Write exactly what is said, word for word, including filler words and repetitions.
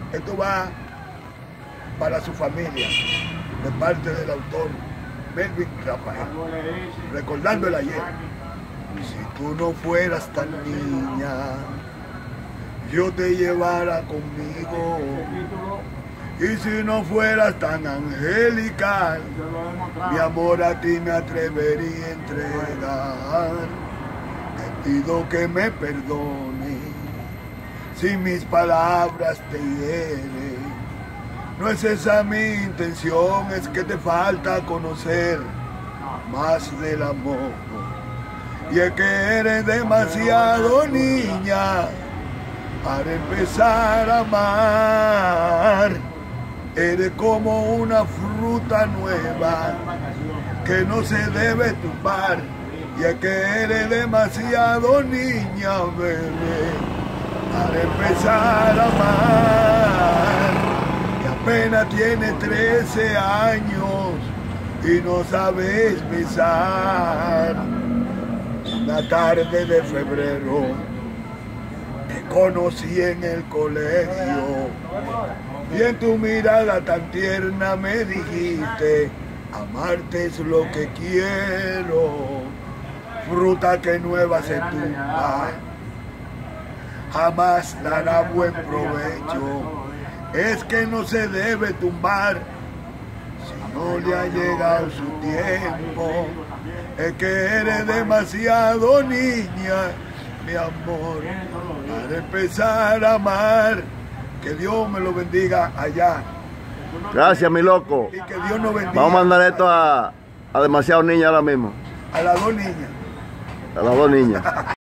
Esto va para su familia, de parte del autor Melvin Rafael, recordando el ayer. Si tú no fueras tan niña, yo te llevara conmigo. Y si no fueras tan angelical, mi amor a ti me atrevería a entregar. Te pido que me perdones si mis palabras te hieren. No es esa mi intención, es que te falta conocer más del amor. Y es que eres demasiado niña para empezar a amar. Eres como una fruta nueva que no se debe tumbar. Y es que eres demasiado niña, bebé, para empezar a amar. Y apenas tienes trece años y no sabes besar. Una tarde de febrero te conocí en el colegio y en tu mirada tan tierna me dijiste: amarte es lo que quiero, fruta que nueva se tumba, jamás dará buen provecho. Es que no se debe tumbar si no le ha llegado su tiempo. Es que eres demasiado niña, mi amor, para empezar a amar. Que Dios me lo bendiga allá. Gracias, mi loco. Y que Dios nos bendiga. Vamos a mandar esto a, a demasiado niña ahora mismo. A las dos niñas. A las dos niñas.